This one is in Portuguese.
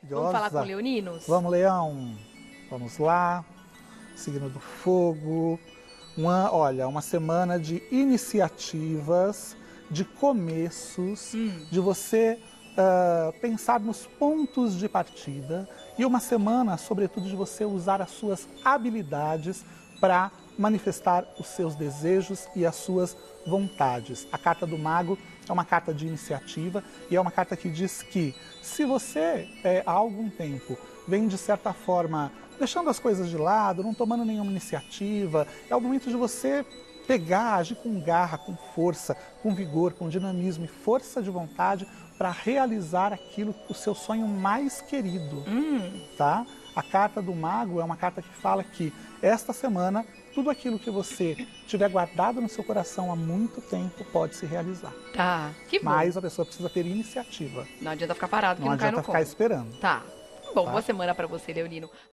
Vamos falar com leoninos? Vamos, Leão. Vamos lá. Signo do fogo. Olha, uma semana de iniciativas, de começos, de você pensar nos pontos de partida e uma semana, sobretudo, de você usar as suas habilidades para manifestar os seus desejos e as suas vontades. A carta do Mago é uma carta de iniciativa e é uma carta que diz que se você, há algum tempo, vem de certa forma deixando as coisas de lado, não tomando nenhuma iniciativa, é o momento de você pegar, agir com garra, com força, com vigor, com dinamismo e força de vontade para realizar aquilo, o seu sonho mais querido, tá? A carta do Mago é uma carta que fala que esta semana tudo aquilo que você tiver guardado no seu coração há muito tempo pode se realizar. Tá, que bom. Mas a pessoa precisa ter iniciativa. Não adianta ficar parado que Não não cai no adianta ficar colo. esperando. Tá. Bom, Tá? boa semana pra você, leonino.